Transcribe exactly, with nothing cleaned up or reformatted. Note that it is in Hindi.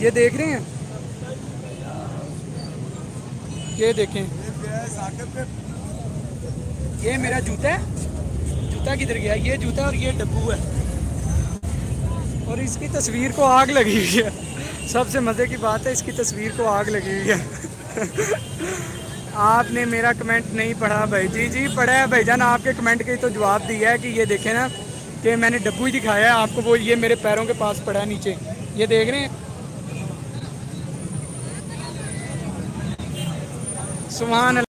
ये देख रहे हैं, ये देखें, ये मेरा जूता है। जूता किधर गया? ये जूता और ये डब्बू है, और इसकी तस्वीर को आग लगी हुई है। सबसे मज़े की बात है, इसकी तस्वीर को आग लगी हुई है। आपने मेरा कमेंट नहीं पढ़ा भाई जी। जी पढ़ा है भाईजान, आपके कमेंट के तो जवाब दिया है कि ये देखें ना कि मैंने डब्बू ही दिखाया है आपको, वो ये मेरे पैरों के पास पड़ा है नीचे, ये देख रहे हैं। सुभान अल्लाह।